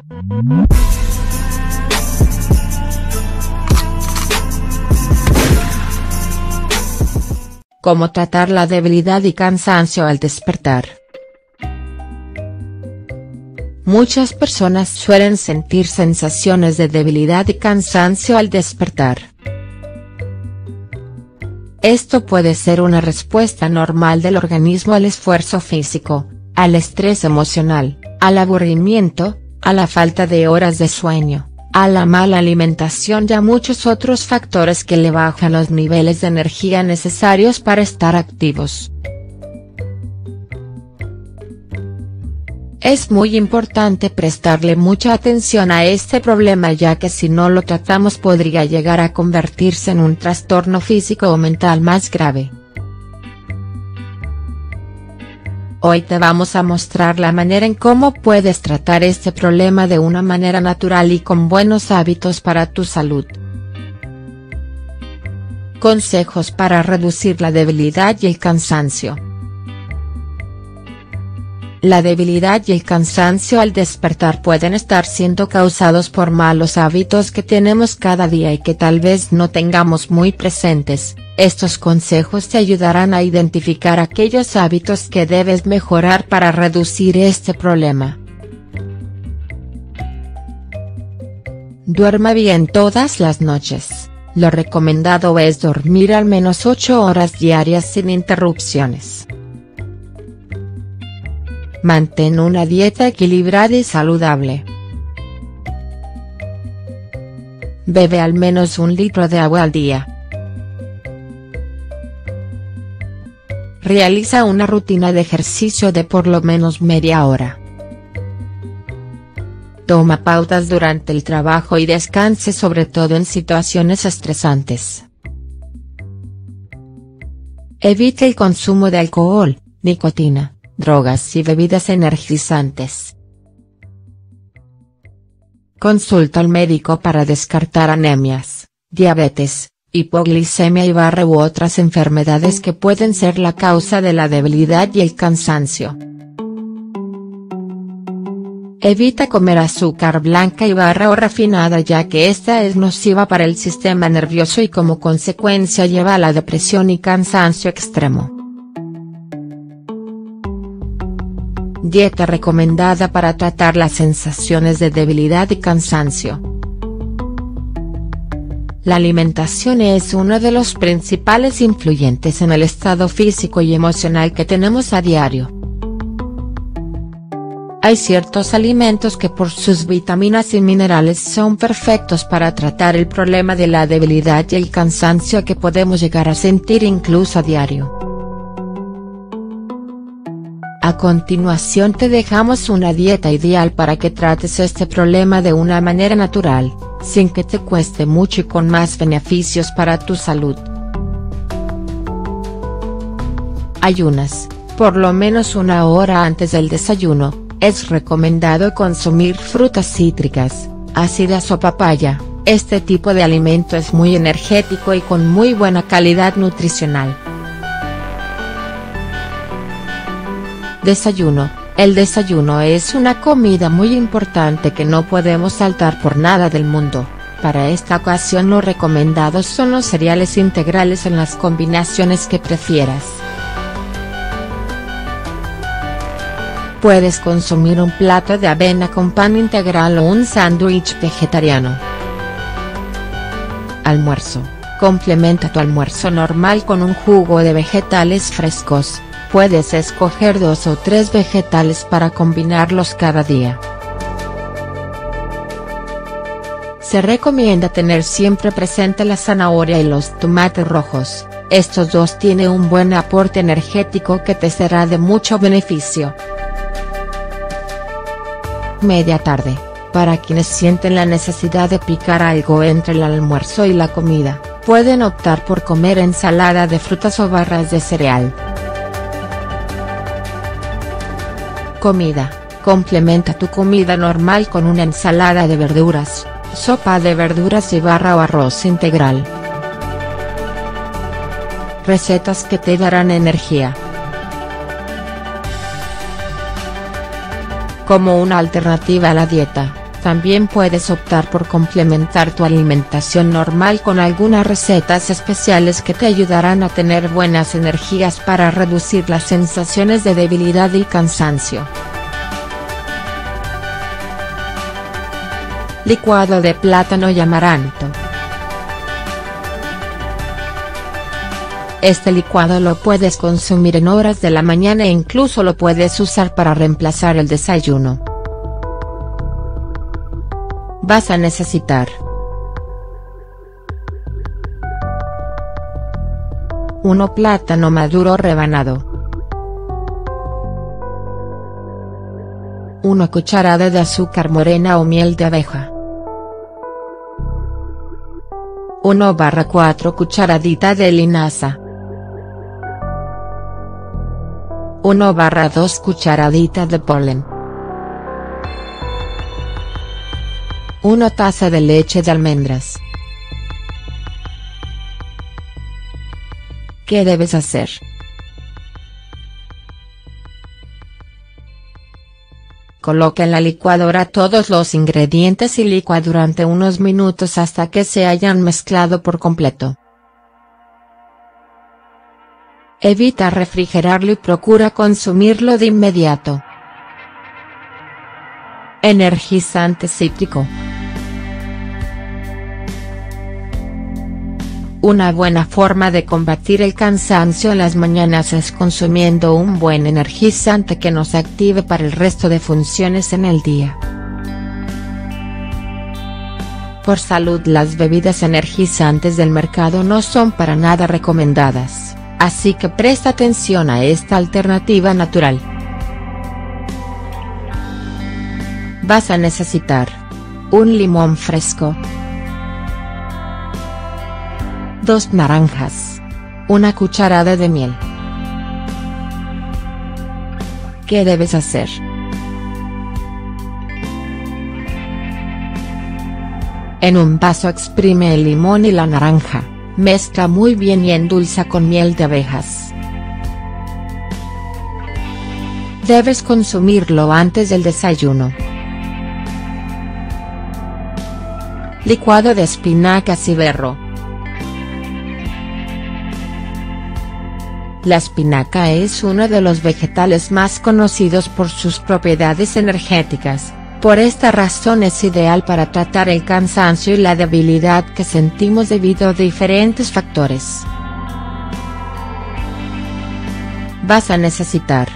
¿Cómo tratar la debilidad y cansancio al despertar? Muchas personas suelen sentir sensaciones de debilidad y cansancio al despertar. Esto puede ser una respuesta normal del organismo al esfuerzo físico, al estrés emocional, al aburrimiento, a la falta de horas de sueño, a la mala alimentación y a muchos otros factores que le bajan los niveles de energía necesarios para estar activos. Es muy importante prestarle mucha atención a este problema, ya que si no lo tratamos podría llegar a convertirse en un trastorno físico o mental más grave. Hoy te vamos a mostrar la manera en cómo puedes tratar este problema de una manera natural y con buenos hábitos para tu salud. Consejos para reducir la debilidad y el cansancio. La debilidad y el cansancio al despertar pueden estar siendo causados por malos hábitos que tenemos cada día y que tal vez no tengamos muy presentes. Estos consejos te ayudarán a identificar aquellos hábitos que debes mejorar para reducir este problema. Duerma bien todas las noches. Lo recomendado es dormir al menos 8 horas diarias sin interrupciones. Mantén una dieta equilibrada y saludable. Bebe al menos 1 litro de agua al día. Realiza una rutina de ejercicio de por lo menos media hora. Toma pautas durante el trabajo y descanse, sobre todo en situaciones estresantes. Evita el consumo de alcohol, nicotina, drogas y bebidas energizantes. Consulta al médico para descartar anemias, diabetes, hipoglicemia u otras enfermedades que pueden ser la causa de la debilidad y el cansancio. Evita comer azúcar blanca o refinada, ya que esta es nociva para el sistema nervioso y como consecuencia lleva a la depresión y cansancio extremo. Dieta recomendada para tratar las sensaciones de debilidad y cansancio. La alimentación es uno de los principales influyentes en el estado físico y emocional que tenemos a diario. Hay ciertos alimentos que por sus vitaminas y minerales son perfectos para tratar el problema de la debilidad y el cansancio que podemos llegar a sentir incluso a diario. A continuación te dejamos una dieta ideal para que trates este problema de una manera natural, sin que te cueste mucho y con más beneficios para tu salud. Ayunas, por lo menos 1 hora antes del desayuno. Es recomendado consumir frutas cítricas, ácidas o papaya. Este tipo de alimento es muy energético y con muy buena calidad nutricional. Desayuno. El desayuno es una comida muy importante que no podemos saltar por nada del mundo. Para esta ocasión lo recomendado son los cereales integrales en las combinaciones que prefieras. Puedes consumir un plato de avena con pan integral o un sándwich vegetariano. Almuerzo. Complementa tu almuerzo normal con un jugo de vegetales frescos. Puedes escoger 2 o 3 vegetales para combinarlos cada día. Se recomienda tener siempre presente la zanahoria y los tomates rojos. Estos dos tienen un buen aporte energético que te será de mucho beneficio. Media tarde. Para quienes sienten la necesidad de picar algo entre el almuerzo y la comida, pueden optar por comer ensalada de frutas o barras de cereal. Comida. Complementa tu comida normal con una ensalada de verduras, sopa de verduras y barra o arroz integral. Recetas que te darán energía. Como una alternativa a la dieta, También puedes optar por complementar tu alimentación normal con algunas recetas especiales que te ayudarán a tener buenas energías para reducir las sensaciones de debilidad y cansancio. Licuado de plátano y amaranto. Este licuado lo puedes consumir en horas de la mañana e incluso lo puedes usar para reemplazar el desayuno. Vas a necesitar 1 plátano maduro rebanado, 1 cucharada de azúcar morena o miel de abeja, 1/4 cucharadita de linaza, 1/2 cucharadita de polen, 1 taza de leche de almendras. ¿Qué debes hacer? Coloca en la licuadora todos los ingredientes y licúa durante unos minutos hasta que se hayan mezclado por completo. Evita refrigerarlo y procura consumirlo de inmediato. Energizante cítrico. Una buena forma de combatir el cansancio en las mañanas es consumiendo un buen energizante que nos active para el resto de funciones en el día. Por salud, las bebidas energizantes del mercado no son para nada recomendadas, así que presta atención a esta alternativa natural. Vas a necesitar 1 limón fresco, 2 naranjas, 1 cucharada de miel. ¿Qué debes hacer? En un vaso exprime el limón y la naranja, mezcla muy bien y endulza con miel de abejas. Debes consumirlo antes del desayuno. Licuado de espinacas y berro. La espinaca es uno de los vegetales más conocidos por sus propiedades energéticas, por esta razón es ideal para tratar el cansancio y la debilidad que sentimos debido a diferentes factores. Vas a necesitar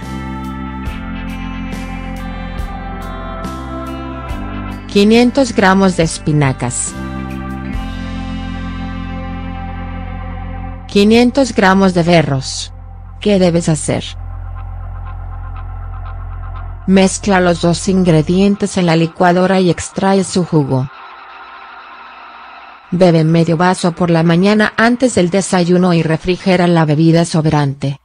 500 gramos de espinacas, 500 gramos de berros. ¿Qué debes hacer? Mezcla los dos ingredientes en la licuadora y extrae su jugo. Bebe medio vaso por la mañana antes del desayuno y refrigera la bebida sobrante.